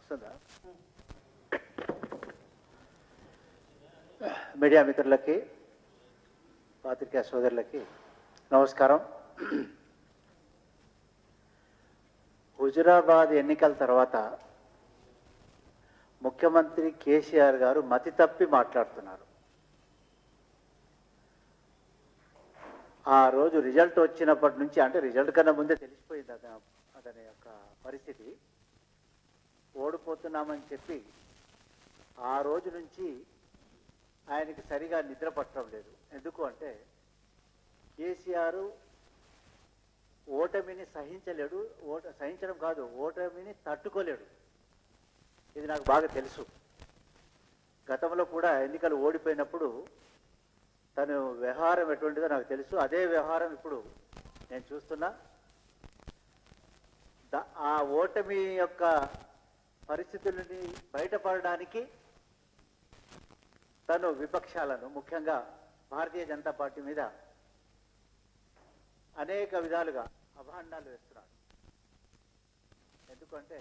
వస్తుందా? మీడియా మిత్రులకి, పాత్రికా సోదరులకి నమస్కారం. హుజురాబాద్ ఎన్నికల తర్వాత ముఖ్యమంత్రి కేసీఆర్ గారు మతి తప్పి మాట్లాడుతున్నారు. ఆ రోజు రిజల్ట్ వచ్చినప్పటి నుంచి, అంటే రిజల్ట్ కన్నా ముందే తెలిసిపోయింది అతని యొక్క పరిస్థితి. ఓడిపోతున్నామని చెప్పి ఆ రోజు నుంచి ఆయనకి సరిగా నిద్ర పట్టడం లేదు. ఎందుకు అంటే కేసీఆర్ ఓటమిని సహించలేడు. సహించడం కాదు, ఓటమిని తట్టుకోలేడు. ఇది నాకు బాగా తెలుసు. గతంలో కూడా ఎన్నికలు ఓడిపోయినప్పుడు తను వ్యవహారం ఎటువంటిదో నాకు తెలుసు. అదే వ్యవహారం ఇప్పుడు నేను చూస్తున్నా. ఆ ఓటమి యొక్క పరిస్థితులని బయటపడడానికి తను విపక్షాలను, ముఖ్యంగా భారతీయ జనతా పార్టీ మీద అనేక విధాలుగా అభాండాలు వేస్తున్నాడు. ఎందుకంటే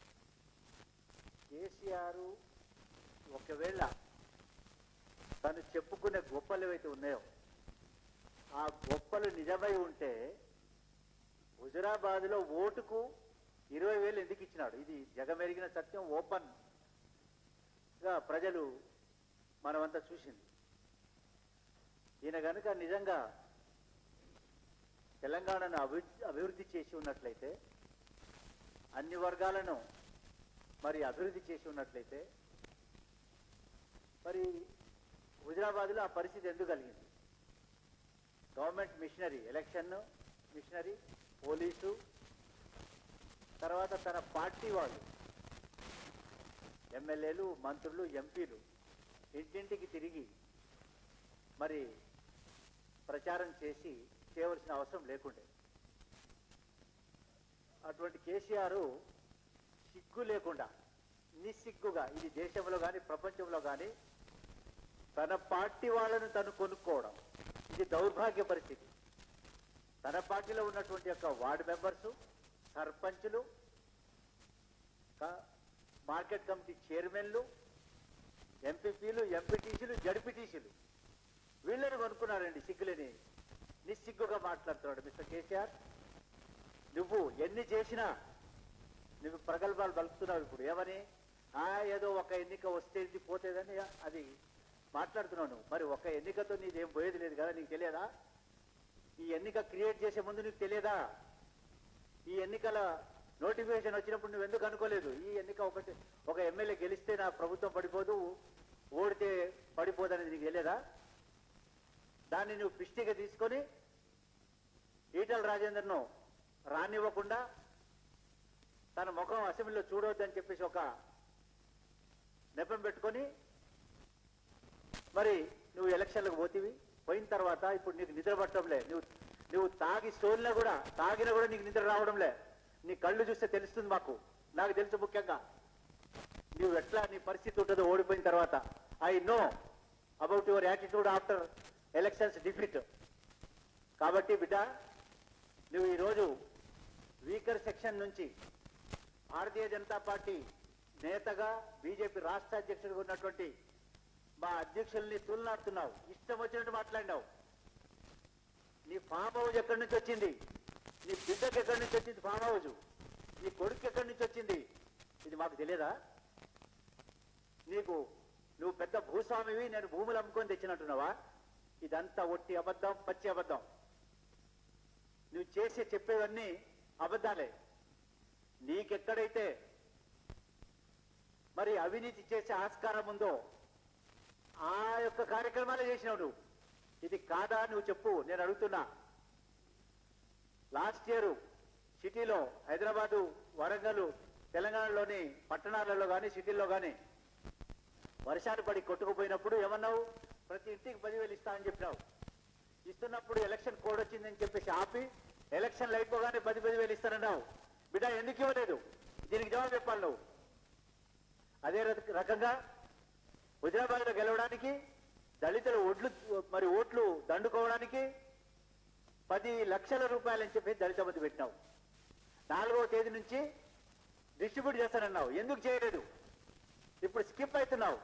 కేసీఆర్ ఒకవేళ తను చెప్పుకునే గొప్పలు ఏవైతే ఉన్నాయో ఆ గొప్పలు నిజమై ఉంటే హుజురాబాద్లో ఓటుకు 20,000 ఎందుకు ఇచ్చినాడు? ఇది జగమెరిగిన సత్యం, ఓపెన్గా ప్రజలు మనమంతా చూసింది. ఈయన కనుక నిజంగా తెలంగాణను అభివృద్ధి చేసి ఉన్నట్లయితే, అన్ని వర్గాలను మరి అభివృద్ధి చేసి ఉన్నట్లయితే, మరి హుజురాబాద్లో ఆ పరిస్థితి ఎందుకు కలిగింది? Government machinery, election machinery, police, తర్వాత తన పార్టీ వాళ్ళు, ఎమ్మెల్యేలు, మంత్రులు, ఎంపీలు ఇంటింటికి తిరిగి మరి ప్రచారం చేయవలసిన అవసరం లేకుండే. అటువంటి కేసీఆర్ సిగ్గు లేకుండా, నిస్సిగ్గుగా, ఇది దేశంలో కానీ ప్రపంచంలో కానీ తన పార్టీ వాళ్ళను తను కొనుక్కోవడం, ఇది దౌర్భాగ్య పరిస్థితి. తన పార్టీలో ఉన్నటువంటి యొక్క వార్డు మెంబర్సు, సర్పంచులు, మార్కెట్ కమిటీ చైర్మన్లు, ఎంపీపీలు, ఎంపీటీసీలు, జడ్పీటీసీలు వీళ్ళని కొనుక్కున్నారండి. సిగ్గులేని నిస్సిగ్గుగా మాట్లాడుతున్నాడు మిస్టర్ కేసీఆర్. నువ్వు ఎన్ని చేసినా నువ్వు ప్రగల్భాలు పలుకుతున్నావు. ఇప్పుడు ఏమని ఏదో ఒక ఎన్నిక వస్తేది పోతేదని అది మాట్లాడుతున్నావు నువ్వు. మరి ఒక ఎన్నికతో నీదేం పోయేది లేదు కదా, నీకు తెలియదా? ఈ ఎన్నిక క్రియేట్ చేసే ముందు నీకు తెలియదా? ఈ ఎన్నికల నోటిఫికేషన్ వచ్చినప్పుడు నువ్వు ఎందుకు అనుకోలేదు? ఈ ఎన్నిక ఒక ఎమ్మెల్యే గెలిస్తే నా ప్రభుత్వం పడిపోదు, ఓడితే పడిపోదనేది నీకు తెలియదా? దాన్ని నువ్వు పిష్టిగా తీసుకొని ఈటల రాజేందర్ను రానివ్వకుండా తన ముఖం అసెంబ్లీలో చూడవద్దని చెప్పేసి ఒక నెపం పెట్టుకొని మరి నువ్వు ఎలక్షన్లకు పోతివి. పోయిన తర్వాత ఇప్పుడు నీకు నిద్ర పట్టడంలే. నువ్వు తాగినా కూడా నీకు నిద్ర రావడంలే. నీ కళ్ళు చూస్తే తెలుస్తుంది మాకు, నాకు తెలుసు. ముఖ్యంగా నువ్వు ఎట్లా నీ పరిస్థితి ఉంటుందో ఓడిపోయిన తర్వాత. I know about your attitude after elections defeat. కాబట్టి బిడ్డ, నువ్వు ఈరోజు వీకర్ సెక్షన్ నుంచి భారతీయ జనతా పార్టీ నేతగా, బీజేపీ రాష్ట్ర అధ్యక్షుడిగా ఉన్నటువంటి మా అధ్యక్షుల్ని తులనాడుతున్నావు. ఇష్టం వచ్చినట్టు మాట్లాడినావు. నీ ఫామ్ హౌస్ ఎక్కడి నుంచి వచ్చింది? నీ బిడ్డకు ఎక్కడి నుంచి వచ్చింది ఫామ్ హౌస్? నీ కొడుకు ఎక్కడి నుంచి వచ్చింది? ఇది మాకు తెలియదా? నువ్వు పెద్ద భూస్వామివి, నేను భూములు అమ్ముకొని తెచ్చినట్టున్నావా? ఇదంతా ఒట్టి అబద్ధం, పచ్చి అబద్ధం. నువ్వు చెప్పేవన్నీ అబద్ధాలే. నీకెక్కడైతే మరి అవినీతి చేసే ఆస్కారం ఉందో ఆ యొక్క కార్యక్రమాలే చేసినావు నువ్వు. ఇది కాదా నువ్వు చెప్పు, నేను అడుగుతున్నా. లాస్ట్ ఇయర్ సిటీలో, హైదరాబాదు, వరంగల్, తెలంగాణలోని పట్టణాలలో కానీ సిటీల్లో కానీ వర్షాలు పడి కొట్టుకుపోయినప్పుడు ఏమన్నావు? ప్రతి ఇంటికి 10,000 ఇస్తా అని చెప్పినావు. ఇస్తున్నప్పుడు ఎలక్షన్ కోడ్ వచ్చిందని చెప్పేసి ఆపి ఎలక్షన్లు అయిపోగానే 10,000 ఇస్తానన్నావు. బిడ్డ, ఎందుకు ఇవ్వలేదు? దీనికి జవాబు చెప్పాలి నువ్వు. అదే రకంగా హుజురాబాద్లో గెలవడానికి, దళితుల ఓట్లు దండుకోవడానికి 10 లక్షల రూపాయలని చెప్పి దళిత బంధు పెట్టినావు. 4వ తేదీ నుంచి డిస్ట్రిబ్యూట్ చేస్తానన్నావు, ఎందుకు చేయలేదు? ఇప్పుడు స్కిప్ అవుతున్నావు.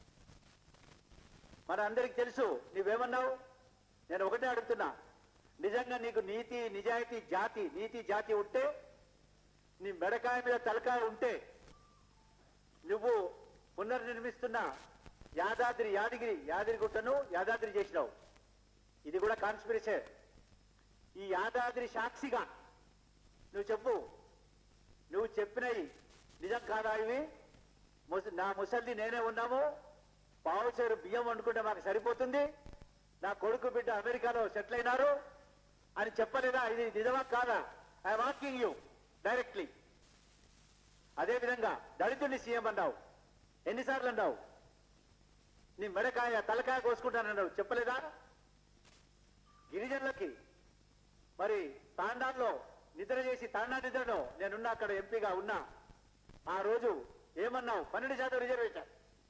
మన అందరికి తెలుసు నువ్వేమన్నావు. నేను ఒకటే అడుగుతున్నా, నిజంగా నీకు నీతి నిజాయితీ జాతి ఉంటే, నీ మెడకాయ మీద తలకాయ ఉంటే, నువ్వు పునర్నిర్మిస్తున్న యాదగిరిగుట్టను యాదాద్రి చేసినావు. ఇది కూడా కాన్స్పిరసీ. ఈ యాదాద్రి సాక్షిగా నువ్వు చెప్పు, నువ్వు చెప్పినవి నిజం కాదా? ఇవి నా ముసల్ది నేనే ఉన్నాము, పావుచేరు బియ్యం వండుకుంటే మాకు సరిపోతుంది, నా కొడుకు బిడ్డ అమెరికాలో సెటిల్ అయినారు అని చెప్పలేదా? ఇది నిజమా కాదా? I'm asking you directly. అదేవిధంగా దళితుడిని సీఎం అన్నావు, ఎన్నిసార్లు అన్నావు? నీ మెడకాయ తలకాయ కోసుకుంటానన్నావు, చెప్పలేదా? గిరిజనులకి మరి తాండాల్లో నిద్ర చేసి తాండా నిద్రలో నేనున్నా, అక్కడ ఎంపీగా ఉన్నా. ఆ రోజు ఏమన్నావు? 12% రిజర్వేషన్.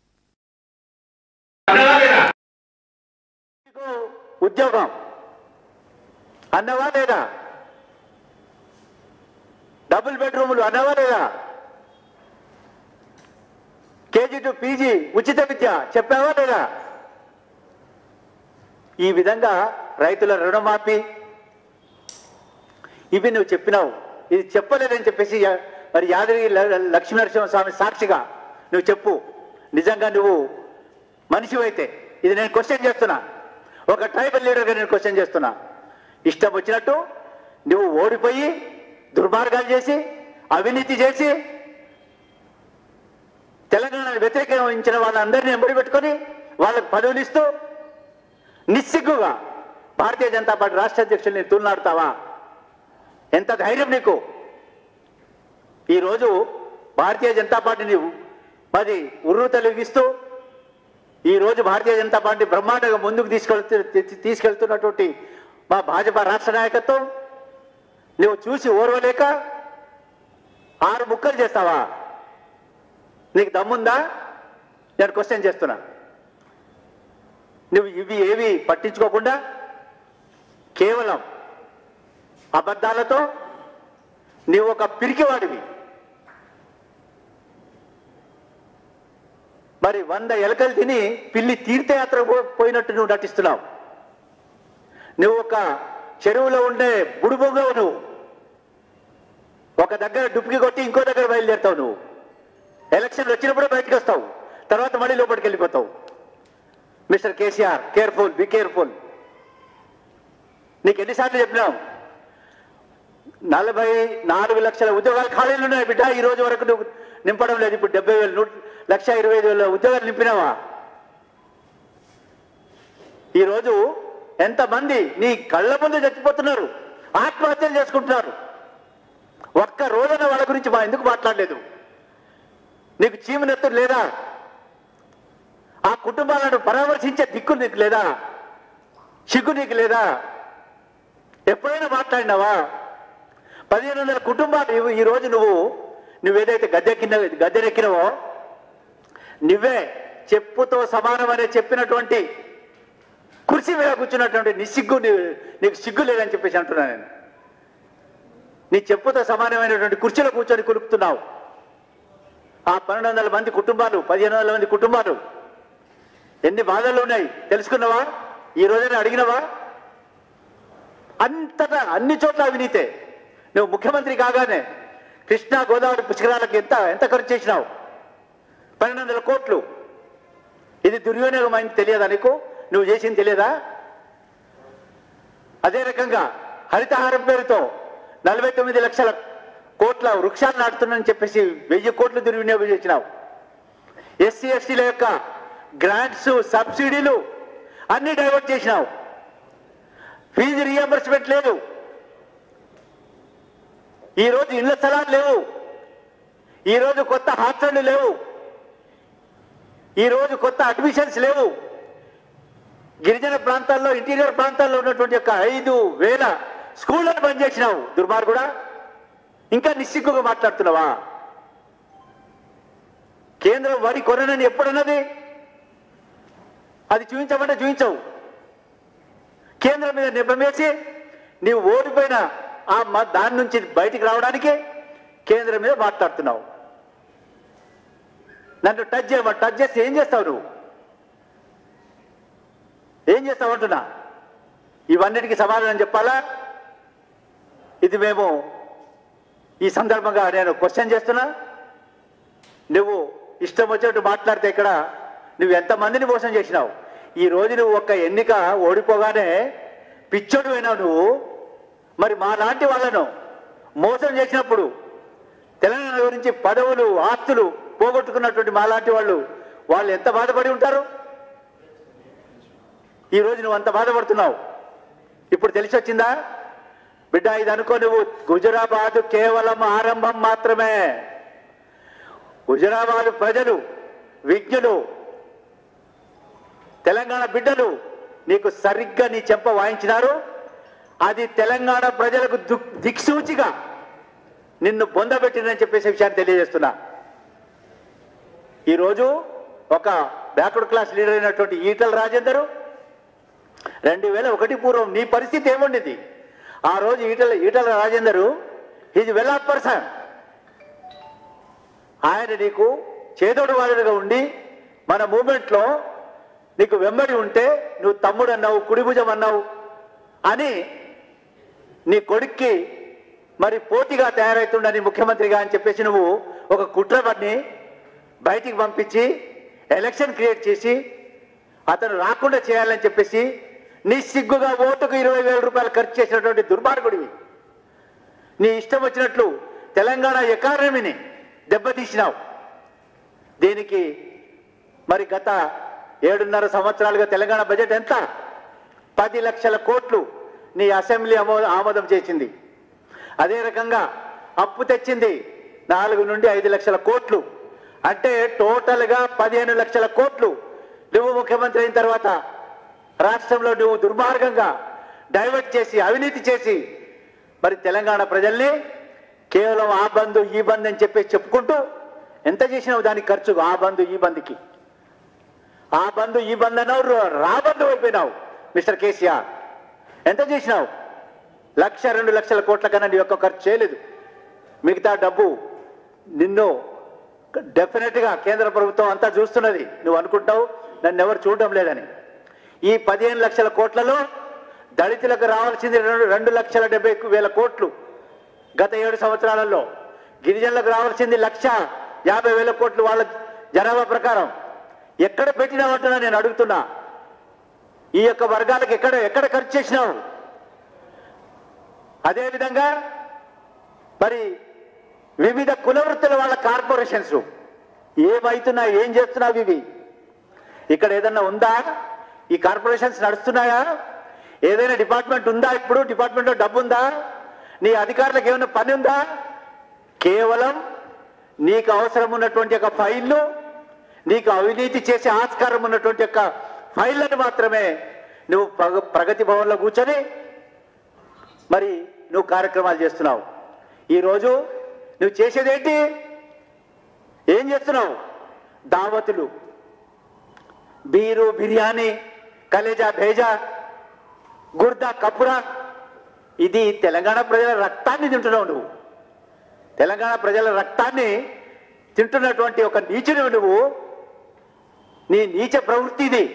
ఉద్యోగం అన్నవా లేదా? డబుల్ బెడ్రూములు అన్నవా లేదా? కేజీ టు పీజీ ఉచిత విద్య చెప్పావా లేదా? ఈ విధంగా రైతుల రుణమాఫీ ఇవి నువ్వు చెప్పినావు. ఇది చెప్పలేదని చెప్పేసి మరి యాదగిరి లక్ష్మీనరసింహస్వామి సాక్షిగా నువ్వు చెప్పు. నిజంగా నువ్వు మనిషివైతే ఇది నేను క్వశ్చన్ చేస్తున్నా, ఒక ట్రైబల్ లీడర్గా నేను క్వశ్చన్ చేస్తున్నా. ఇష్టం వచ్చినట్టు నువ్వు ఓడిపోయి దుర్మార్గాలు చేసి అవినీతి చేసి తెలంగాణ వ్యతిరేకించిన వాళ్ళందరినీ ఎంబడి పెట్టుకొని వాళ్ళకు పదవులు ఇస్తూ నిస్సిగ్గుగా భారతీయ జనతా పార్టీ రాష్ట్ర అధ్యక్షుల్ని తూలనాడుతావా? ఎంత ధైర్యం నీకు? ఈరోజు భారతీయ జనతా పార్టీని మరి ఉర్రు తొలగిస్తూ ఈరోజు భారతీయ జనతా పార్టీ బ్రహ్మాండంగా ముందుకు తీసుకెళ్తున్నటువంటి మా భాజపా రాష్ట్ర నాయకత్వం నువ్వు చూసి ఓర్వలేక 6 ముక్కలు చేస్తావా? నీకు దమ్ముందా? నేను క్వశ్చన్ చేస్తున్నా. నువ్వు ఇవి ఏవి పట్టించుకోకుండా కేవలం అబద్ధాలతో నీవు ఒక పిరికివాడివి. మరి 100 ఎలకలు తిని పిల్లి తీర్థయాత్ర పోయినట్టు నువ్వు నటిస్తున్నావు. నువ్వు ఒక చెరువులో ఉండే బుడిబొంగవు. నువ్వు ఒక దగ్గర డుప్కి కొట్టి ఇంకో దగ్గర బయలుదేరుతావు. నువ్వు ఎలక్షన్లు వచ్చినప్పుడు బయటకు వస్తావు, తర్వాత మళ్ళీ లోపలికి వెళ్ళిపోతావు. Mister KCR, careful, be careful. నీకు ఎన్నిసార్లు చెప్పినావు? 44 లక్షల ఉద్యోగాలు ఖాళీలు ఉన్నాయి బిడ్డ. ఈ రోజు వరకు నువ్వు నింపడం లేదు. ఇప్పుడు 70,000, 1,25,000 ఉద్యోగాలు నింపినావా? ఈరోజు ఎంతమంది నీ కళ్ళ ముందు చచ్చిపోతున్నారు, ఆత్మహత్యలు చేసుకుంటున్నారు. ఒక్క రోజున వాళ్ళ గురించి ఎందుకు మాట్లాడలేదు? నీకు చీమనెత్తుడు లేదా? ఆ కుటుంబాలను పరామర్శించే దిక్కు నీకు లేదా? సిగ్గు నీకు లేదా? ఎప్పుడైనా మాట్లాడినావా? 1500 కుటుంబాలు ఈరోజు నువ్వేదైతే గద్దెనెక్కినవో నువ్వే చెప్పుతో సమానమనే చెప్పినటువంటి కుర్చీ మీద కూర్చున్నటువంటి నిస్సిగ్గు నీకు సిగ్గు లేదని చెప్పేసి అంటున్నా నేను. నీ చెప్పుతో సమానమైనటువంటి కుర్చీలో కూర్చొని కులుపుతున్నావు. ఆ 1200 మంది కుటుంబాలు, 1500 మంది కుటుంబాలు ఎన్ని బాధలు ఉన్నాయి తెలుసుకున్నావా? ఈ రోజైనా అడిగినవా? అంతటా అన్ని చోట్ల అవినీతే. నువ్వు ముఖ్యమంత్రి కాగానే కృష్ణా గోదావరి పుష్కరాలకు ఎంత ఖర్చు చేసినావు? 1200 కోట్లు. ఇది దుర్వినియోగం అయింది తెలియదా నీకు? నువ్వు చేసింది తెలియదా? అదే రకంగా హరితహారం పేరుతో 49 లక్షల కోట్ల వృక్షాలు నాటుతున్నానని చెప్పేసి 1000 కోట్లు దుర్వినియోగం చేసినావు. ఎస్సీ ఎస్టీల యొక్క గ్రాంట్స్, సబ్సిడీలు అన్ని డైవర్ట్ చేసినావు. ఫీజు రీఎంబర్స్మెంట్ లేదు. ఈరోజు ఇళ్ల స్థలాలు లేవు. ఈరోజు కొత్త హాస్టళ్లు లేవు. ఈరోజు కొత్త అడ్మిషన్స్ లేవు. గిరిజన ప్రాంతాల్లో, ఇంటీరియర్ ప్రాంతాల్లో ఉన్నటువంటి యొక్క 5,000 స్కూళ్లను బంద్ చేసినావు. దుర్మార్గుడా, ఇంకా నిస్సిగ్గుగా మాట్లాడుతున్నావా? కేంద్రం వరి కొనని ఎప్పుడన్నది? అది చూపించమంటే చూపించవు. కేంద్రం మీద నిబంధేసి నీవు ఓడిపోయిన దాని నుంచి బయటికి రావడానికి కేంద్రం మీద మాట్లాడుతున్నావు. నన్ను టచ్ చేస్తే ఏం చేస్తావు నువ్వు? ఏం చేస్తావు అంటున్నా. ఇవన్నిటికీ సమాధానం చెప్పాలా? ఇది మేము ఈ సందర్భంగా నేను క్వశ్చన్ చేస్తున్నా. నువ్వు ఇష్టం వచ్చినట్టు మాట్లాడితే ఇక్కడ నువ్వు ఎంతమందిని మోసం చేసినావు? ఈ రోజు నువ్వు ఒక్క ఎన్నిక ఓడిపోగానే పిచ్చోడు అయినావు నువ్వు. మరి మా లాంటి వాళ్ళను మోసం చేసినప్పుడు తెలంగాణ గురించి పదవులు ఆస్తులు పోగొట్టుకున్నటువంటి మా లాంటి వాళ్ళు ఎంత బాధపడి ఉంటారు? ఈరోజు నువ్వు అంత బాధపడుతున్నావు. ఇప్పుడు తెలిసి వచ్చిందా బిడ్డ? ఇది అనుకో, నువ్వు హుజురాబాద్ కేవలం ఆరంభం మాత్రమే. హుజురాబాద్ ప్రజలు, విజ్ఞులు, తెలంగాణ బిడ్డలు నీకు సరిగ్గా నీ చెంప వాయించినారు. అది తెలంగాణ ప్రజలకు దిక్సూచిగా నిన్ను బొందబెట్టిందని చెప్పేసి విషయాన్ని తెలియజేస్తున్నా. ఈరోజు ఒక బ్యాక్వర్డ్ క్లాస్ లీడర్ అయినటువంటి ఈటల రాజేందర్ 2001 పూర్వం నీ పరిస్థితి ఏముండేది? ఆ రోజు Etela Rajender is well off person. ఆయన నీకు చేదోడు వాదుడుగా ఉండి మన మూమెంట్లో నీకు వెంబడి ఉంటే నువ్వు తమ్ముడు అన్నావు, కుడిభుజం అన్నావు అని నీ కొడుక్కి మరి పోటీగా తయారవుతుండని ముఖ్యమంత్రిగా అని చెప్పేసి నువ్వు ఒక కుట్రని బయటికి పంపించి ఎలక్షన్ క్రియేట్ చేసి అతను రాకుండా చేయాలని చెప్పేసి నీ సిగ్గుగా ఓటుకు 20,000 రూపాయలు ఖర్చు చేసినటువంటి దుర్మార్గుడివి. నీ ఇష్టం వచ్చినట్లు తెలంగాణ ఎకానమీని దెబ్బతీసినావు. దీనికి మరి గత 7.5 సంవత్సరాలుగా తెలంగాణ బడ్జెట్ ఎంత? 10 లక్షల కోట్లు నీ అసెంబ్లీ ఆమోదం చేసింది. అదే రకంగా అప్పు తెచ్చింది 4 నుండి 5 లక్షల కోట్లు. అంటే టోటల్గా 15 లక్షల కోట్లు నువ్వు ముఖ్యమంత్రి అయిన తర్వాత రాష్ట్రంలో నువ్వు దుర్మార్గంగా డైవర్ట్ చేసి అవినీతి చేసి మరి తెలంగాణ ప్రజల్ని కేవలం ఆ బంధు ఈ బంధు అని చెప్పేసి చెప్పుకుంటూ ఎంత చేసినావు దానికి ఖర్చు? ఆ బంధు ఈ బంధుకి, ఆ బంధు ఈ బంధు అన్నావు, రాబంధు అయిపోయినావు మిస్టర్ కేసీఆర్. ఎంత చేసినావు? 1-2 లక్షల కోట్ల కన్నా నీ యొక్క ఖర్చు చేయలేదు. మిగతా డబ్బు నిన్ను డెఫినెట్గా కేంద్ర ప్రభుత్వం అంతా చూస్తున్నది. నువ్వు అనుకుంటావు నన్ను ఎవరు చూడడం లేదని. ఈ 15 లక్షల కోట్లలో దళితులకు రావాల్సింది 2,70,000 కోట్లు గత 7 సంవత్సరాలలో. గిరిజనులకు రావాల్సింది 1,50,000 కోట్లు వాళ్ళ జనాభా ప్రకారం. ఎక్కడ పెట్టినావంటున్నా నేను అడుగుతున్నా. ఈ యొక్క వర్గాలకు ఎక్కడ ఖర్చు చేసినావు? అదేవిధంగా మరి వివిధ కులవృత్తుల వాళ్ళ కార్పొరేషన్స్ ఏమైతున్నా, ఏం చేస్తున్నావు? ఇవి ఇక్కడ ఏదన్నా ఉందా? ఈ కార్పొరేషన్స్ నడుస్తున్నాయా? ఏదైనా డిపార్ట్మెంట్ ఉందా? ఇప్పుడు డిపార్ట్మెంట్లో డబ్బు ఉందా? నీ అధికారులకు ఏమైనా పని ఉందా? కేవలం నీకు అవసరం ఉన్నటువంటి ఒక ఫైళ్ళు, నీకు అవినీతి చేసే ఆస్కారం ఉన్నటువంటి యొక్క ఫైళ్ళను మాత్రమే నువ్వు ప్రగతి భవన్లో కూర్చొని మరి నువ్వు కార్యక్రమాలు చేస్తున్నావు. ఈరోజు నువ్వు చేసేదేంటి? ఏం చేస్తున్నావు? దావతులు, బీరు, బిర్యానీ, కలేజా, భేజా, గుర్దా, కపురా. ఇది తెలంగాణ ప్రజల రక్తాన్ని తింటున్నావు నువ్వు. తెలంగాణ ప్రజల రక్తాన్ని తింటున్నటువంటి ఒక నీచుడు నువ్వు. నీ నీచ ప్రవృత్తి ఇది.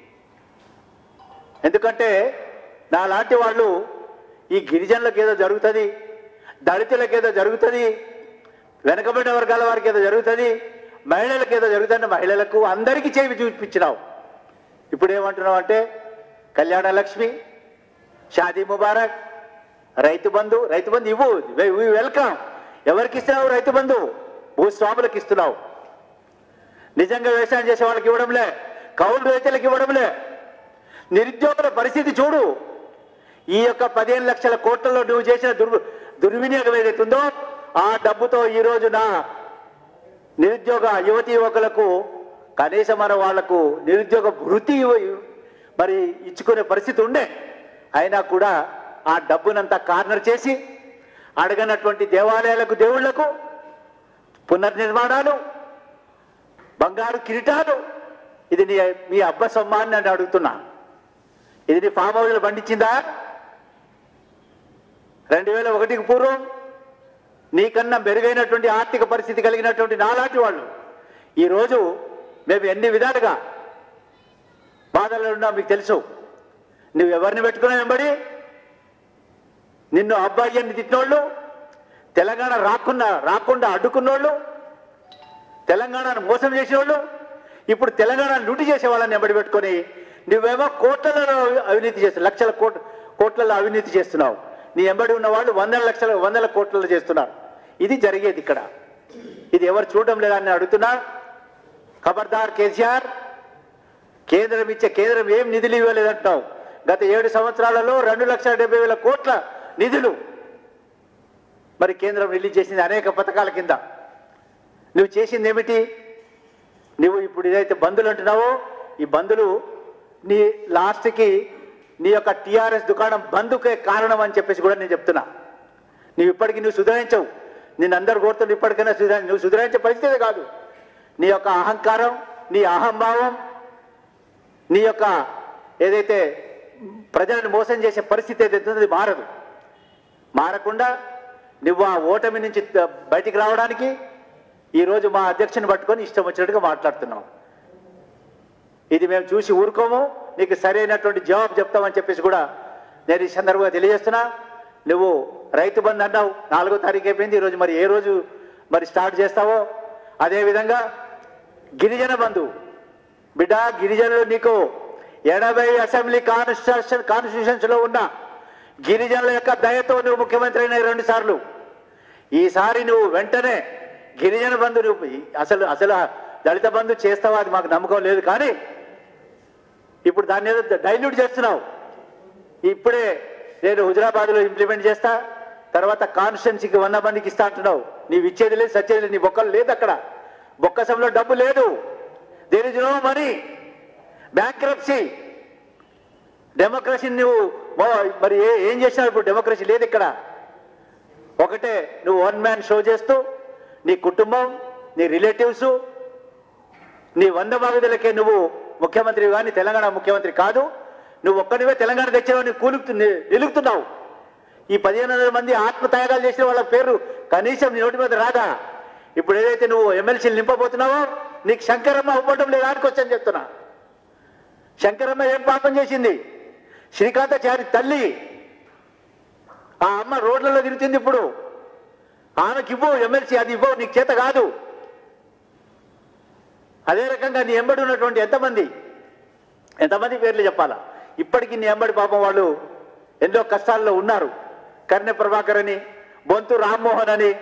ఎందుకంటే నా లాంటి వాళ్ళు ఈ గిరిజనులకు ఏదో జరుగుతుంది, దళితులకు ఏదో జరుగుతుంది, వెనకబడిన వర్గాల వారికి ఏదో జరుగుతుంది, మహిళలకు ఏదో జరుగుతుంది, మహిళలకు అందరికీ చేయి చూపించినావు. ఇప్పుడు ఏమంటున్నావు అంటే కళ్యాణ లక్ష్మి, షాదీ ముబారక్, రైతు బంధు ఇవ్వు, వెల్కమ్. ఎవరికి ఇస్తున్నావు రైతు బంధు? భూస్వాములకు ఇస్తున్నావు. నిజంగా వ్యవసాయం చేసే వాళ్ళకి ఇవ్వడంలే, కౌలు రైతులకు ఇవ్వడంలే. నిరుద్యోగుల పరిస్థితి చూడు. ఈ యొక్క 15 లక్షల కోట్లలో నువ్వు చేసిన దుర్వినియోగం ఏదైతుందో ఆ డబ్బుతో ఈ రోజున నిరుద్యోగ యువతీ యువకులకు కనీసం మన వాళ్లకు నిరుద్యోగ వృత్తి మరి ఇచ్చుకునే పరిస్థితి ఉండే. అయినా కూడా ఆ డబ్బునంతా కార్నర్ చేసి అడగనటువంటి దేవాలయాలకు, దేవుళ్లకు పునర్నిర్మాణాలు, బంగారు కిరీటాలు. ఇది మీ అబ్బ సొమ్మాన్ని అని అడుగుతున్నా. ఇది నీ ఫామ్ హౌస్లో పండించిందా? 2001కి పూర్వం నీకన్నా మెరుగైనటువంటి ఆర్థిక పరిస్థితి కలిగినటువంటి నాలాంటి వాళ్ళు ఈరోజు మేము ఎన్ని విధాలుగా బాధల్లో ఉన్నావు మీకు తెలుసు. నువ్వు ఎవరిని పెట్టుకున్నావు వెంబడి? నిన్ను అబ్బాయి అని తిట్టినోళ్ళు, తెలంగాణ రాకుండా అడ్డుకున్నోళ్ళు, తెలంగాణను మోసం చేసేవాళ్ళు, ఇప్పుడు తెలంగాణ లూటి చేసే వాళ్ళని వెంబడి పెట్టుకొని నువ్వేమో కోట్లలో అవినీతి చేస్తున్నావు, లక్షల కోట్లలో అవినీతి చేస్తున్నావు. నీ వెంబడి ఉన్న వాళ్ళు వందల కోట్లలో చేస్తున్నారు. ఇది జరిగేది ఇక్కడ. ఇది ఎవరు చూడడం లేదని అడుగుతున్నా. ఖబర్దార్ కేసీఆర్, కేంద్రం ఏం నిధులు ఇవ్వలేదంటున్నావు. గత 7 సంవత్సరాలలో 2,70,000 కోట్ల నిధులు మరి కేంద్రం రిలీజ్ చేసింది అనేక పథకాల కింద. నువ్వు చేసింది ఏమిటి? నువ్వు ఇప్పుడు ఏదైతే బంధులు అంటున్నావో, ఈ బంధులు నీ లాస్ట్కి నీ యొక్క టీఆర్ఎస్ దుకాణం బంధుకే కారణం అని చెప్పేసి కూడా నేను చెప్తున్నా. నువ్వు సుధరించవు. నిన్ను అందరు కోరుతున్న ఇప్పటికైనా నువ్వు సుధరించే పరిస్థితి కాదు. నీ యొక్క అహంకారం, నీ అహంభావం, నీ యొక్క ఏదైతే ప్రజలను మోసం చేసే పరిస్థితి ఏదైతే ఉందో అది మారకుండా నువ్వు ఆ ఓటమి నుంచి బయటికి రావడానికి ఈరోజు మా అధ్యక్షుని పట్టుకొని ఇష్టం వచ్చినట్టుగా మాట్లాడుతున్నావు. ఇది మేము చూసి ఊరుకోము. నీకు సరైనటువంటి జవాబు చెప్తామని చెప్పేసి కూడా నేను ఈ సందర్భంగా తెలియజేస్తున్నా. నువ్వు రైతు బంధు అన్నావు, 4వ తారీఖు అయిపోయింది. ఈరోజు మరి ఏ రోజు మరి స్టార్ట్ చేస్తావో అదేవిధంగా గిరిజన బంధు. బిడ్డ, గిరిజనులు నీకు 80 అసెంబ్లీ కాన్స్టిట్యూషన్స్లో ఉన్న గిరిజనుల యొక్క దయతో నువ్వు ముఖ్యమంత్రి అయిన 2 సార్లు. ఈసారి నువ్వు వెంటనే గిరిజన బంధు నువ్వు అసలు దళిత బంధు చేస్తావా అది మాకు నమ్మకం లేదు. కానీ ఇప్పుడు దాన్ని ఏదో డైల్యూట్ చేస్తున్నావు. ఇప్పుడే నేను హుజరాబాద్లో ఇంప్లిమెంట్ చేస్తా, తర్వాత కాన్స్టిట్యున్సీకి 100 మందికి ఇస్తా అంటున్నావు. నీవు ఇచ్చేది లేదు, సచ్చేది లేదు. నీ బొక్కలు లేదు, అక్కడ బొక్కసంలో డబ్బు లేదు. There is no money. Bankruptcy. డెమోక్రసీని నువ్వు మరి ఏం చేసినావు? ఇప్పుడు డెమోక్రసీ లేదు ఇక్కడ. ఒకటే నువ్వు 1 మ్యాన్ షో చేస్తూ నీ కుటుంబం, నీ రిలేటివ్స్, నీ 100 బాగుదలకే నువ్వు ముఖ్యమంత్రి కానీ తెలంగాణ ముఖ్యమంత్రి కాదు. నువ్వు ఒక్కడివే తెలంగాణ తెచ్చేవా నిలుగుతున్నావు. ఈ 1500 మంది ఆత్మత్యాగాలు చేసిన వాళ్ళ పేరు కనీసం నీ నోటి మీద రాదా? ఇప్పుడు ఏదైతే నువ్వు ఎమ్మెల్సీలు నింపబోతున్నావో నీకు శంకరమ్మ అవ్వటం లేదు. ఆడుకొచ్చని చెప్తున్నా. శంకరమ్మ ఏం పాపం చేసింది? శ్రీకాంతాచారి తల్లి. ఆ అమ్మ రోడ్లలో తిరుగుతుంది. ఇప్పుడు ఆమెకి ఇవ్వవు ఎమ్మెల్సీ, అది ఇవ్వవు, నీకు చేత కాదు. అదే రకంగా నీ ఎంబడి ఉన్నటువంటి ఎంతమంది పేర్లు చెప్పాలా? ఇప్పటికీ నీ ఎంబడి పాపం వాళ్ళు ఎన్నో కష్టాల్లో ఉన్నారు. కర్ణె ప్రభాకర్ అని, బొంతు రామ్మోహన్ అని,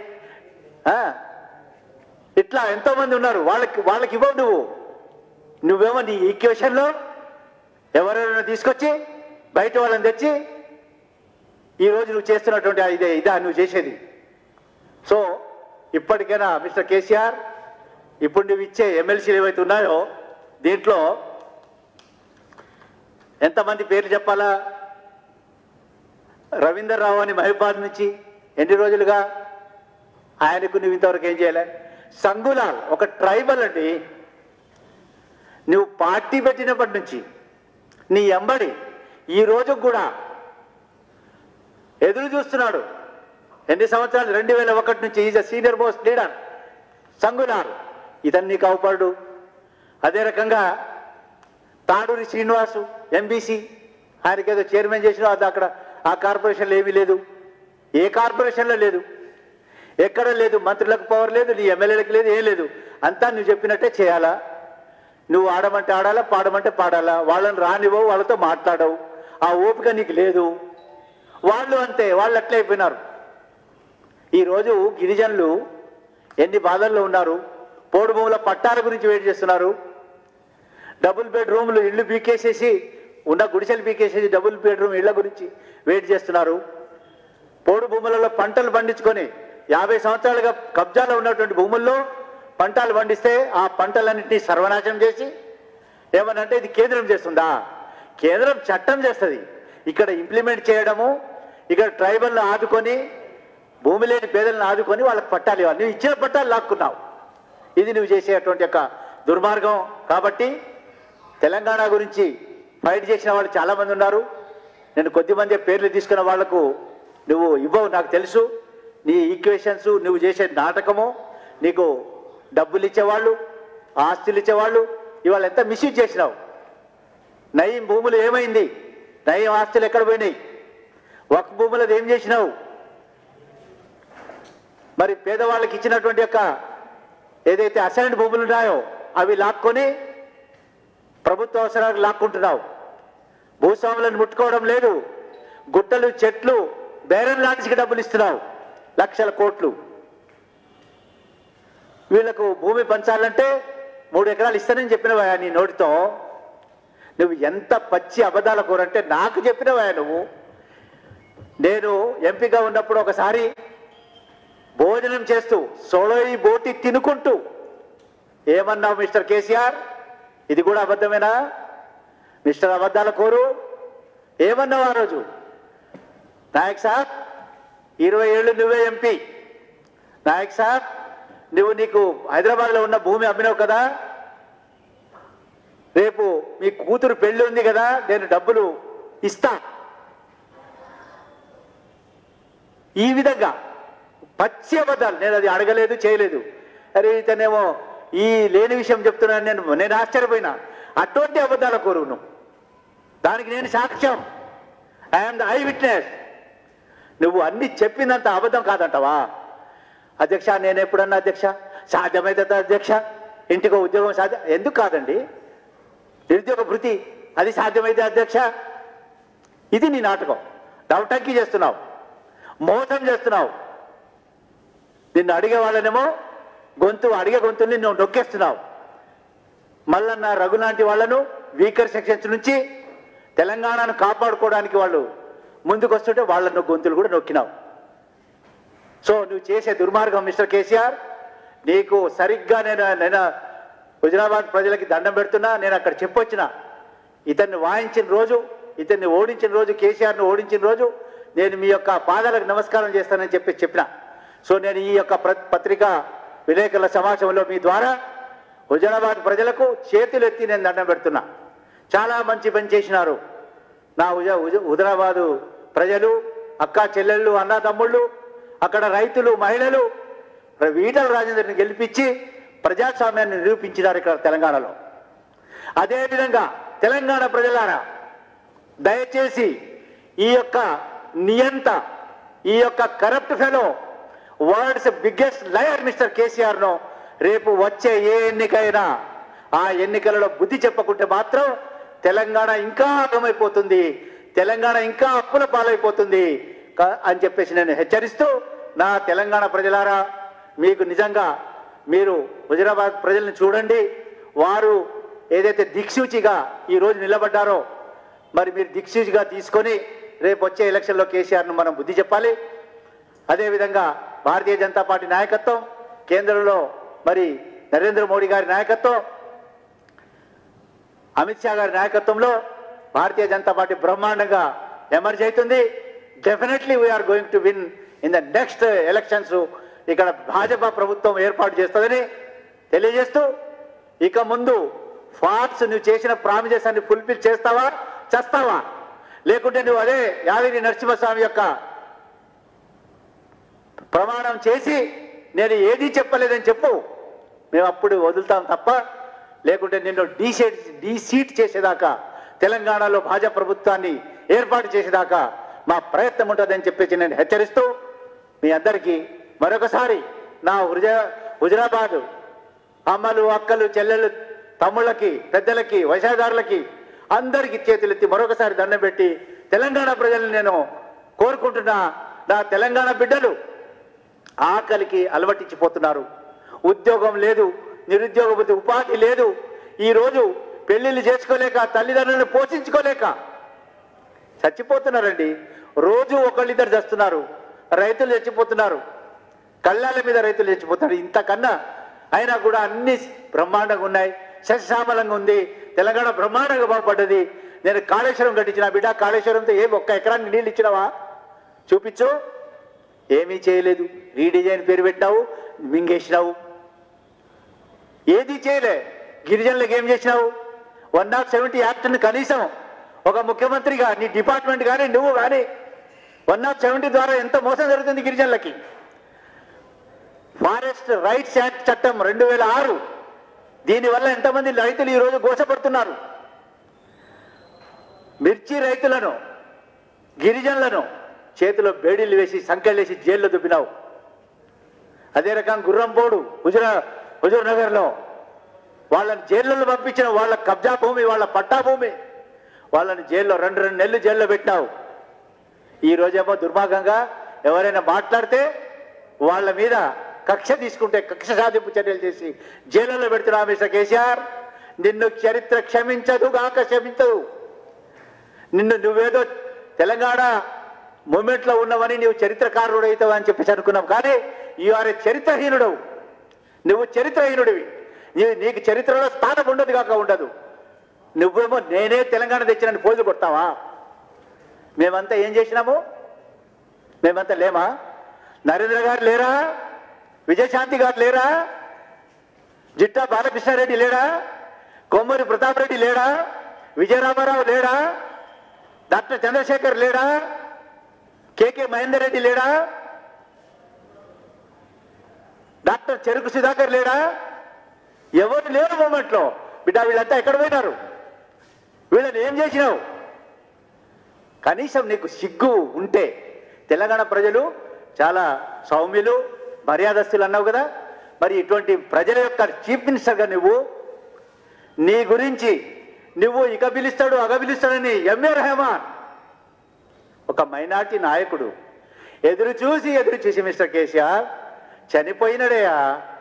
ఇట్లా ఎంతోమంది ఉన్నారు. వాళ్ళకి ఇవ్వవు. నువ్వేమో నీ ఈక్వేషన్లో ఎవరైనా తీసుకొచ్చి బయట వాళ్ళని తెచ్చి ఈరోజు నువ్వు చేస్తున్నటువంటి ఇదా నువ్వు చేసేది. సో ఇప్పటికైనా మిస్టర్ కేసీఆర్, ఇప్పుడు నువ్వు ఇచ్చే ఎమ్మెల్సీలు ఏవైతే ఉన్నాయో దీంట్లో ఎంతమంది పేర్లు చెప్పాలా? రవీందర్ రావు అని మహిబాద్ నుంచి ఎన్ని రోజులుగా ఆయనకు నువ్వు ఇంతవరకు ఏం చేయలే. సంగులాల్ ఒక ట్రైబల్ అండి. నువ్వు పార్టీ పెట్టినప్పటి నుంచి నీ ఎంబడి ఈ రోజు కూడా ఎదురు చూస్తున్నాడు. ఎన్ని సంవత్సరాలు? 2001 నుంచి. Is a senior most leader Sangulal. ఇతను నీకు అవపడు. అదే రకంగా తాడూరి శ్రీనివాసు ఎంబీసీ, ఆయనకేదో చైర్మన్ చేసిన అది అక్కడ ఆ కార్పొరేషన్లో ఏమీ లేదు. ఏ కార్పొరేషన్లో లేదు, ఎక్కడ లేదు. మంత్రులకు పవర్ లేదు, నీ ఎమ్మెల్యేలకు లేదు, ఏం లేదు. అంతా నువ్వు చెప్పినట్టే చేయాలా. నువ్వు ఆడమంటే ఆడాలా, పాడమంటే పాడాలా. వాళ్ళని రానివ్వవు, వాళ్ళతో మాట్లాడవు. ఆ ఓపిక నీకు లేదు. వాళ్ళు అంతే, వాళ్ళు అట్లే అయిపోయినారు. ఈరోజు గిరిజనులు ఎన్ని బాధల్లో ఉన్నారు. పోడు భూముల పట్టాల గురించి వెయిట్ చేస్తున్నారు. డబుల్ బెడ్రూమ్లు ఇళ్ళు పీకేసేసి, ఉన్న గుడిసెలు పీకేసేసి డబుల్ బెడ్రూమ్ ఇళ్ల గురించి వెయిట్ చేస్తున్నారు. పోడు భూములలో పంటలు పండించుకొని 50 సంవత్సరాలుగా కబ్జాలో ఉన్నటువంటి భూముల్లో పంటలు పండిస్తే ఆ పంటలన్నింటినీ సర్వనాశనం చేసి ఏమనంటే ఇది కేంద్రం చేస్తుందా? కేంద్రం చట్టం చేస్తుంది. ఇక్కడ ఇంప్లిమెంట్ చేయడము, ఇక్కడ ట్రైబల్ని ఆదుకొని, భూమి లేని పేదలను ఆదుకొని వాళ్ళకి పట్టాలు ఇవ్వాలి. నువ్వు ఇచ్చిన పట్టాలు లాక్కున్నావు. ఇది నువ్వు చేసేటువంటి యొక్క దుర్మార్గం. కాబట్టి తెలంగాణ గురించి ఫైట్ చేసిన వాళ్ళు చాలామంది ఉన్నారు. నేను కొద్దిమంది పేర్లు తీసుకున్న వాళ్లకు నువ్వు ఇవ్వవు, నాకు తెలుసు. నీ ఈక్వేషన్స్, నువ్వు చేసే నాటకము, నీకు డబ్బులు ఇచ్చేవాళ్ళు, ఆస్తులు ఇచ్చేవాళ్ళు ఇవాళ ఎంత మిస్యూజ్ చేసినావు. నయం భూములు ఏమైంది? నయం ఆస్తులు ఎక్కడ పోయినాయి? వక్ఫ్ భూములది ఏం చేసినావు? మరి పేదవాళ్ళకి ఇచ్చినటువంటి యొక్క ఏదైతే అసైన్డ్ భూములు ఉన్నాయో అవి లాక్కొని ప్రభుత్వ అవసరాలకు లాక్కుంటున్నావు. భూస్వాములను ముట్టుకోవడం లేదు. గుట్టలు చెట్లు బేరం లాంటికి డబ్బులు ఇస్తున్నావు, లక్షల కోట్లు. వీళ్లకు భూమి పంచాలంటే 3 ఎకరాలు ఇస్తానని చెప్పినవా నీ నోటితో? నువ్వు ఎంత పచ్చి అబద్ధాల కోరంటే నాకు చెప్పినవా నువ్వు? నేను ఎంపీగా ఉన్నప్పుడు ఒకసారి భోజనం చేస్తూ సోలోయి బోటి తినుకుంటూ ఏమన్నావు మిస్టర్ కేసీఆర్? ఇది కూడా అబద్ధమేనా మిస్టర్ అబద్ధాల కోరు? ఏమన్నావు ఆ రోజు? నాయక్ సాబ్ 20 ఏళ్ళు నువ్వే ఎంపీ. నాయక్ సాబ్ నీకు హైదరాబాద్లో ఉన్న భూమి అమ్మినావు కదా, రేపు మీ కూతురు పెళ్లి ఉంది కదా, నేను డబ్బులు ఇస్తా. ఈ విధంగా పచ్చి అబద్ధాలు. నేను అది అడగలేదు, చేయలేదు. అరే ఇతనేమో ఈ లేని విషయం చెప్తున్నాను. నేను ఆశ్చర్యపోయినా. అటువంటి అబద్ధాల కోరు నువ్వు. దానికి నేను సాక్ష్యం. I'm the eye witness. నువ్వు అన్ని చెప్పినంత అబద్ధం కాదంటావా? అధ్యక్ష నేను ఎప్పుడన్నా అధ్యక్ష సాధ్యమైతే అధ్యక్ష ఇంటికో ఉద్యోగం సాధ్యం ఎందుకు కాదండి? నిరుద్యోగ భృతి అది సాధ్యమైతే అధ్యక్ష. ఇది నీ నాటకం. డౌటంకి చేస్తున్నావు, మోసం చేస్తున్నావు. నిన్ను అడిగే వాళ్ళనేమో అడిగే గొంతుల్ని నువ్వు నొక్కేస్తున్నావు. మల్లన్న రఘు లాంటి వాళ్లను వీకర్ సెక్షన్స్ నుంచి తెలంగాణను కాపాడుకోవడానికి వాళ్ళు ముందుకు వస్తుంటే వాళ్ళను గొంతులు కూడా నొక్కినావు. సో నువ్వు చేసే దుర్మార్గం మిస్టర్ కేసీఆర్. నీకు సరిగ్గా నేను హుజరాబాద్ ప్రజలకి దండం పెడుతున్నా. నేను అక్కడ చెప్పొచ్చిన ఇతన్ని వాయించిన రోజు, ఇతన్ని ఓడించిన రోజు, కేసీఆర్ను ఓడించిన రోజు నేను మీ యొక్క పాదాలకు నమస్కారం చేస్తానని చెప్పిన. సో నేను ఈ యొక్క పత్రికా విలేకరుల సమావేశంలో మీ ద్వారా హుజరాబాద్ ప్రజలకు చేతులెత్తి నేను దండం పెడుతున్నా. చాలా మంచి పని చేసినారు నా హుజరాబాదు ప్రజలు, అక్కా చెల్లెళ్ళు, అన్నదమ్ముళ్ళు, అక్కడ రైతులు, మహిళలు ఈటల రాజేందర్ని గెలిపించి ప్రజాస్వామ్యాన్ని నిరూపించినారు ఇక్కడ తెలంగాణలో. అదేవిధంగా తెలంగాణ ప్రజలారా దయచేసి ఈ యొక్క నియంత, ఈ యొక్క corrupt fellow, world's biggest liar mister కేసీఆర్ను రేపు వచ్చే ఏ ఎన్నికైనా ఆ ఎన్నికలలో బుద్ధి చెప్పకుంటే మాత్రం తెలంగాణ ఇంకా అర్థమైపోతుంది, తెలంగాణ ఇంకా అప్పుల పాలైపోతుంది అని చెప్పేసి నేను హెచ్చరిస్తూ, నా తెలంగాణ ప్రజలారా మీకు నిజంగా మీరు హుజరాబాద్ ప్రజల్ని చూడండి. వారు ఏదైతే దిక్సూచిగా ఈరోజు నిలబడ్డారో మరి మీరు దిక్సూచిగా తీసుకొని రేపు వచ్చే ఎలక్షన్లో కేసీఆర్ను మనం బుద్ధి చెప్పాలి. అదేవిధంగా భారతీయ జనతా పార్టీ నాయకత్వం, కేంద్రంలో మరి నరేంద్ర మోడీ గారి నాయకత్వం, అమిత్ షా గారి నాయకత్వంలో భారతీయ జనతా పార్టీ బ్రహ్మాండంగా ఎమర్జ్ అవుతుంది. Definitely we're going to win in the next elections. ఇక్కడ భాజపా ప్రభుత్వం ఏర్పాటు చేస్తుందని తెలియజేస్తూ, ఇక ముందు ఫార్ట్స్ నువ్వు చేసిన ప్రామిసెస్ అన్ని ఫుల్ఫిల్ చేస్తావా, చేస్తావా? లేకుంటే నువ్వు అదే యాదగిరి నరసింహస్వామి యొక్క ప్రమాణం చేసి నేను ఏదీ చెప్పలేదని చెప్పు, మేము అప్పుడు వదులుతాం తప్ప, లేకుంటే నిన్ను డీసీట్ చేసేదాకా, తెలంగాణలో భాజపా ప్రభుత్వాన్ని ఏర్పాటు చేసేదాకా మా ప్రయత్నం ఉంటుందని చెప్పేసి నేను హెచ్చరిస్తూ, మీ అందరికీ మరొకసారి నా హుజరాబాద్ అమ్మలు, అక్కలు, చెల్లెళ్ళు, తమ్ముళ్ళకి, పెద్దలకి, వయసాదారులకి అందరికీ చేతులెత్తి మరొకసారి దండం పెట్టి తెలంగాణ ప్రజల్ని నేను కోరుకుంటున్నా. నా తెలంగాణ బిడ్డలు ఆకలికి అలవటించిపోతున్నారు. ఉద్యోగం లేదు, నిరుద్యోగ ఉపాధి లేదు. ఈరోజు పెళ్లిళ్ళు చేసుకోలేక, తల్లిదండ్రులను పోషించుకోలేక చచ్చిపోతున్నారండి. రోజు ఒకళ్ళిద్దరు చస్తున్నారు, రైతులు చచ్చిపోతున్నారు, కళ్ళాల మీద రైతులు చచ్చిపోతున్నారు. ఇంతకన్నా అయినా కూడా అన్ని బ్రహ్మాండంగా ఉన్నాయి, సస్యశ్యామలంగా ఉంది. తెలంగాణ బ్రహ్మాండంగా బాగుపడ్డది. నేను కాళేశ్వరం కట్టించిన బిడ్డ, కాళేశ్వరంతో ఒక్క ఎకరానికి నీళ్ళు ఇచ్చినావా చూపించు. ఏమీ చేయలేదు. రీడిజైన్ పేరు పెట్టినావు, మింగేసినావు, ఏది చేయలే. గిరిజనులకు ఏం చేసినావు? 170 యాక్ట్ని కనీసం ఒక ముఖ్యమంత్రిగా నీ డిపార్ట్మెంట్ కానీ నువ్వు కానీ 170 ద్వారా ఎంత మోసం జరుగుతుంది గిరిజనులకి. ఫారెస్ట్ రైట్స్ యాక్ట్ చట్టం 2006 దీనివల్ల ఎంతమంది రైతులు ఈరోజు గోసపడుతున్నారు. మిర్చి రైతులను, గిరిజనులను చేతిలో బేడీలు వేసి సంకెళ్ళేసి జైల్లో దుబ్బినావు. అదే రకంగా గుర్రంపోడు హుజూర్ నగర్లో వాళ్ళని జైల్లో పంపించిన, వాళ్ళ కబ్జా భూమి, వాళ్ళ పట్టా భూమి, వాళ్ళని జైల్లో 2 నెలలు జైల్లో పెట్టినావు. ఈ రోజేమో దుర్మార్గంగా ఎవరైనా మాట్లాడితే వాళ్ళ మీద కక్ష తీసుకుంటే కక్ష సాధింపు చర్యలు చేసి జైల్లో పెడుతున్నావు. మిస్టర్ కేసీఆర్, నిన్ను చరిత్ర క్షమించదుగాక క్షమించదు. నువ్వేదో తెలంగాణ మూమెంట్లో ఉన్నవని నువ్వు చరిత్రకారుడు అవుతావు అని చెప్పేసి అనుకున్నావు. కానీ యు ఆర్ ఏ చరిత్రహీనుడవు. నువ్వు చరిత్రహీనుడివి. నీకు చరిత్రలో స్థానం ఉండదు కాక ఉండదు. నువ్వేమో నేనే తెలంగాణ తెచ్చినని పోజు కొడతావా? మేమంతా ఏం చేసినాము? మేమంతా లేమా? నరేంద్ర గారు లేరా? విజయశాంతి గారు లేరా? జిట్టా బాలకృష్ణారెడ్డి లేడా? కొమ్మూరి ప్రతాప్ రెడ్డి లేడా? విజయరామారావు లేడా? డాక్టర్ చంద్రశేఖర్ లేడా? కేకే మహేందర్ రెడ్డి లేడా? డాక్టర్ చెరుకు సుధాకర్ లేడా? ఎవరు లేరు మూమెంట్లో. బిడ్డ వీళ్ళంతా ఎక్కడ పోయినారు? వీళ్ళని ఏం చేసినావు? కనీసం నీకు సిగ్గు ఉంటే, తెలంగాణ ప్రజలు చాలా సౌమ్యులు, మర్యాదస్తులు అన్నావు కదా, మరి ఇటువంటి ప్రజల యొక్క చీఫ్ మినిస్టర్గా నీ గురించి ఇక పిలుస్తాడు అగ పిలుస్తాడని ఎంఏ రెహమాన్ ఒక మైనార్టీ నాయకుడు ఎదురు చూసి మిస్టర్ కేసీఆర్ చనిపోయినాడేయా.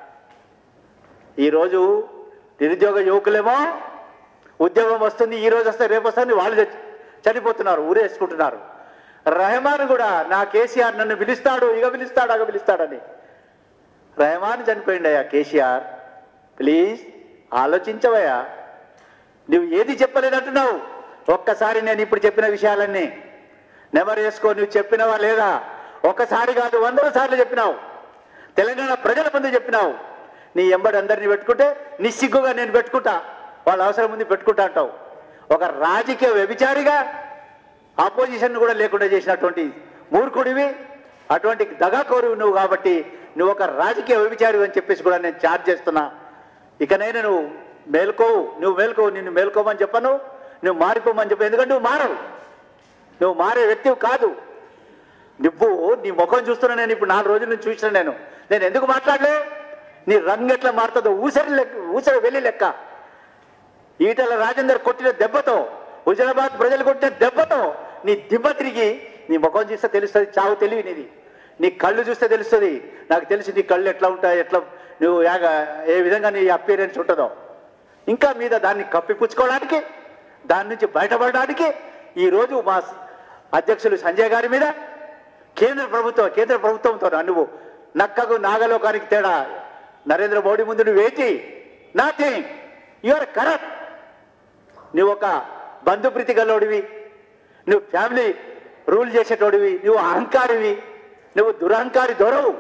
ఈరోజు నిరుద్యోగ యువకులేమో ఉద్యోగం వస్తుంది, ఈరోజు వస్తే రేపు వస్తుంది, వాళ్ళు చనిపోతున్నారు, ఊరేసుకుంటున్నారు. రెహమాన్ కూడా నా కేసీఆర్ నన్ను పిలుస్తాడు, ఇక పిలుస్తాడు అగ పిలుస్తాడని. రెహమాన్ చనిపోయిండయ్యా. కేసీఆర్ ప్లీజ్ ఆలోచించవయ్యా. నువ్వు ఏది చెప్పలేదంటున్నావు. ఒక్కసారి నేను ఇప్పుడు చెప్పిన విషయాలన్నీ నెమరు వేసుకో. నువ్వు చెప్పినవా లేదా? ఒక్కసారి కాదు 100 సార్లు చెప్పినావు. తెలంగాణ ప్రజల ముందు చెప్పినావు. నీ ఎంబడి అందరినీ పెట్టుకుంటే నిస్సిగ్గుగా నేను పెట్టుకుంటా, వాళ్ళ అవసరం ముందు పెట్టుకుంటా అంటావు. ఒక రాజకీయ వ్యభిచారిగా ఆపోజిషన్ కూడా లేకుండా చేసినటువంటి మూర్ఖుడివి, అటువంటి దగాకోరువి నువ్వు. కాబట్టి నువ్వు ఒక రాజకీయ వ్యభిచారివి అని చెప్పేసి కూడా నేను ఛార్జ్ చేస్తున్నా. ఇకనైనా నువ్వు మేల్కోవు. నిన్ను మేల్కోమని చెప్పను, నువ్వు మారిపోమని చెప్పు. ఎందుకంటే నువ్వు మారే వ్యక్తివి కాదు. నీ ముఖం చూస్తున్నా నేను ఇప్పుడు 4 రోజుల నుంచి చూసిన. నేను ఎందుకు మాట్లాడలే? నీ రంగు ఎట్లా మారుతుందో ఊసరి వెళ్ళి లెక్క. ఈటల రాజేందర్ కొట్టిన దెబ్బతో, హుజరాబాద్ ప్రజలు కొట్టిన దెబ్బతో నీ దిబ్బ తిరిగి నీ ముఖం చూస్తే తెలుస్తుంది. చావు తెలివి నీది. నీ కళ్ళు చూస్తే తెలుస్తుంది. నాకు తెలిసి నీ కళ్ళు ఎట్లా ఉంటాయి, నువ్వు ఏ విధంగా నీ అపియరెన్స్ ఉంటుందో. ఇంకా మీద దాన్ని కప్పిపుచ్చుకోవడానికి, దాని నుంచి బయటపడడానికి ఈరోజు మా అధ్యక్షులు సంజయ్ గారి మీద కేంద్ర ప్రభుత్వంతో నువ్వు నక్కకు నాగలోకానికి తేడా. నరేంద్ర మోడీ ముందు నువ్వేంటి? నథింగ్. You are corrupt. నువ్వు ఒక బంధుప్రీతి గల్లోడివి, నువ్వు ఫ్యామిలీ రూల్ చేసేటోడివి, నువ్వు అహంకారివి, నువ్వు దురహంకారి దొరవు.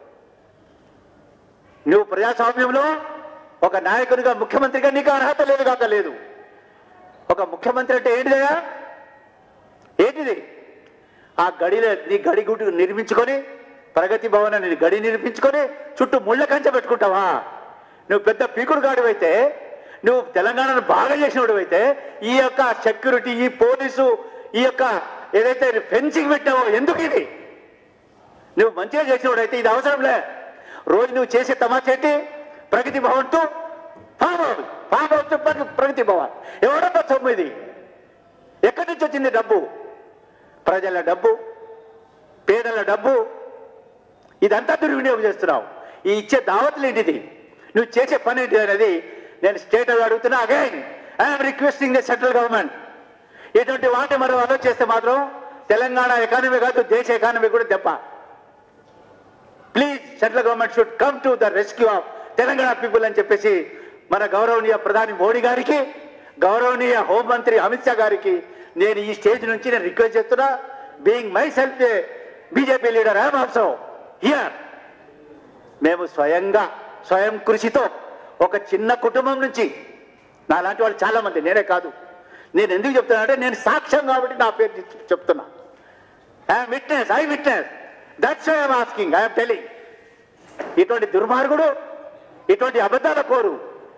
నువ్వు ప్రజాస్వామ్యంలో ఒక నాయకునిగా, ముఖ్యమంత్రిగా నీకు అర్హత లేదు కాక లేదు. ఒక ముఖ్యమంత్రి అంటే ఏంటిదయా? ఏంటిది? ఆ గడిలో నీ గడి గుడి నిర్మించుకొని, ప్రగతి భవన్ నీ గడి నిర్మించుకొని చుట్టూ ముళ్ళ కంచె పెట్టుకుంటావా? నువ్వు పెద్ద పీకుడు గాడివైతే, నువ్వు తెలంగాణను బాగా చేసినోడు అయితే, ఈ యొక్క సెక్యూరిటీ, ఈ పోలీసు, ఈ యొక్క ఏదైతే ఫెన్సింగ్ పెట్టావో ఎందుకు? ఇది నువ్వు మంచిగా చేసినోడు అయితే ఇది అవసరంలే. రోజు నువ్వు చేసే తమాచేటి ప్రగతి భవన్ తో ఫామ్ హౌస్ ప్రగతి భవన్ ఎవడబ్బా సొమ్ము ఇది? ఎక్కడి నుంచి వచ్చింది డబ్బు? ప్రజల డబ్బు, పేదల డబ్బు, ఇదంతా దుర్వినియోగం చేస్తున్నావు. ఈ ఇచ్చే దావతులు ఏంటిది? నువ్వు చేసే పని ఏంటి అనేది నేను స్టేట్ అడుగుతున్నా. Again I'm requesting the central government, ఇటువంటి వాటిని మనం అలో చేస్తే మాత్రం తెలంగాణ ఎకానమీ కాదు, దేశ ఎకానమీ కూడా దెబ్బ. Please central government should come to the rescue of Telangana people అని చెప్పేసి మన గౌరవనీయ ప్రధాని మోడీ గారికి, గౌరవనీయ హోంమంత్రి అమిత్ షా గారికి నేను ఈ స్టేజ్ నుంచి నేను రిక్వెస్ట్ చేస్తున్నా. Being myself a BJP leader, I'm also here. మేము స్వయం కృషితో ఒక చిన్న కుటుంబం నుంచి, నాలాంటి వాళ్ళు చాలా మంది, నేనే కాదు. నేను ఎందుకు చెప్తున్నా అంటే నేను సాక్ష్యం కాబట్టి నా పేరు చెప్తున్నా. I'm witness. That's why I'm asking, I'm telling. ఇటువంటి దుర్మార్గుడు, ఇటువంటి అబద్ధాల కోరు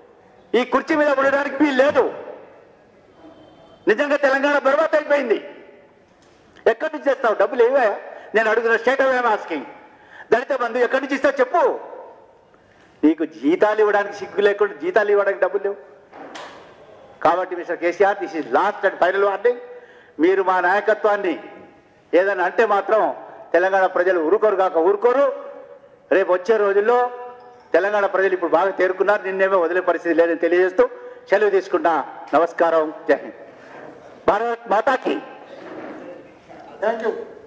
ఈ కుర్చీ మీద ఉండడానికి వీలు లేదు. నిజంగా తెలంగాణ బర్బాద్ అయిపోయింది. ఎక్కడి నుంచి చేస్తావు డబ్బులు? ఏవా నేను అడుగుతున్న state of asking. Dalit Bandhu ఎక్కడి నుంచి ఇస్తావు చెప్పు. నీకు జీతాలు ఇవ్వడానికి సిగ్గు లేకుండా జీతాలు ఇవ్వడానికి డబ్బులు లేవు. కాబట్టి mister KCR, this is last and final warning. మీరు మా నాయకత్వాన్ని ఏదైనా అంటే మాత్రం తెలంగాణ ప్రజలు ఊరుకోరు. రేపు వచ్చే రోజుల్లో తెలంగాణ ప్రజలు ఇప్పుడు బాగా తేరుకున్నారు. నిన్నేమో వదిలే పరిస్థితి లేదని తెలియజేస్తూ సెలవు తీసుకున్నా. నమస్కారం. జై హింద్. భారత్ మాతాకి. Thank you.